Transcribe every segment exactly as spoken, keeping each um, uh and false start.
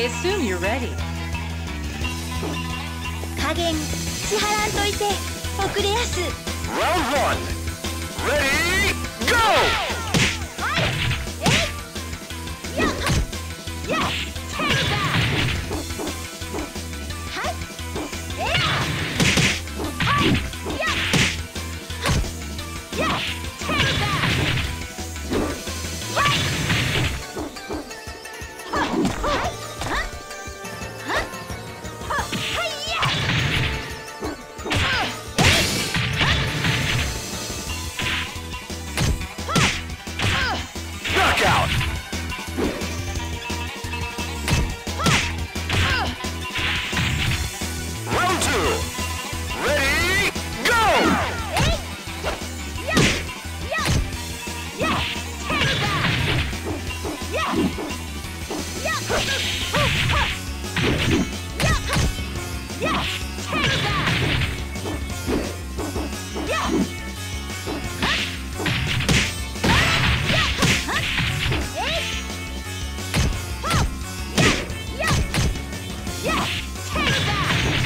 I assume you're ready. 加減しはらんといて遅れやす。 Round one. Ready, go! はい、えい、やっ、やっ、take it back。はい、えや、はい、やっ、やっ、take it back。はい、はっ、はい、はっ、はっ、はっ、はい、やっ。 Knockout! Round two. Ready, go! やっ、やっ、やっ、take it back。やっ、やっ、はっ、やっ、やっ、take it back。やっ、はっ、やっ、はっ、えい、はっ、やっ、やっ、やっ、take it back。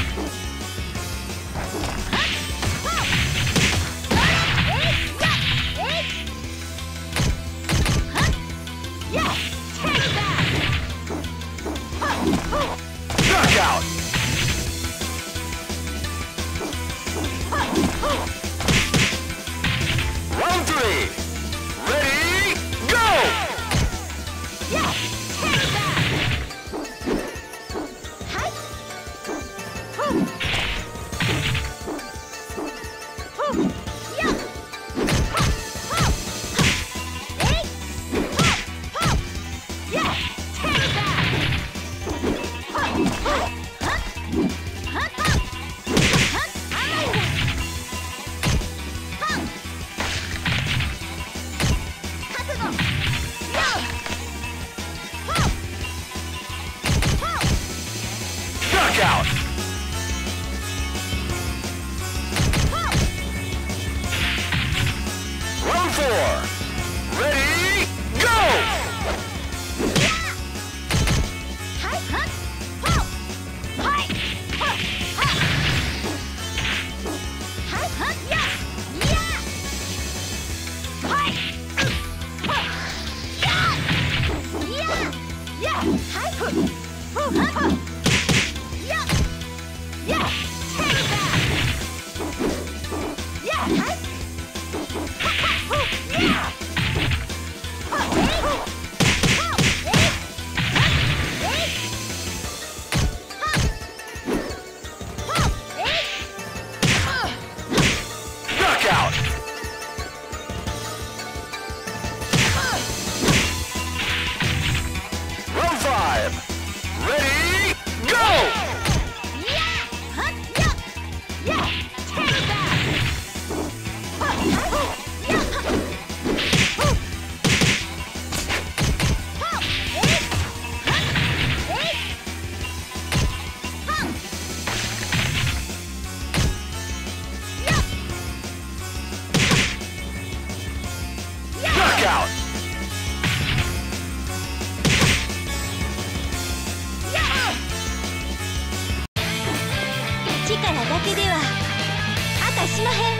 はっ、はっ、えい、やっ、えい、はっ、やっ、take it back。はっ、はっ、 Knockout! はっ、はっ。 Round three. Ready, go! Yeah, take it back. Hi. Hoo. Hoo. Yeah. Ha. Ha. Hey. Ha. Ha. Yeah, take it back. Ha. Ha. Ha. Ha. Ha. Ha. Ay. Ha. 覚悟。Yeah. Knockout! Round four. Ready, go! はい、はっ、ほっ、はい、はっ、はっ、はい、はっ、や、や、はい、うっ、はっ、や、や、や、はい、ふっ、ふっ、はっ、や、や、take it back。や、はい、はっ、はっ、ふっ、や、はっ、えい、はっ、えい、はっ、えい。 Knockout! Round five. Ready, go! Knockout! 力だけではあたしまへん。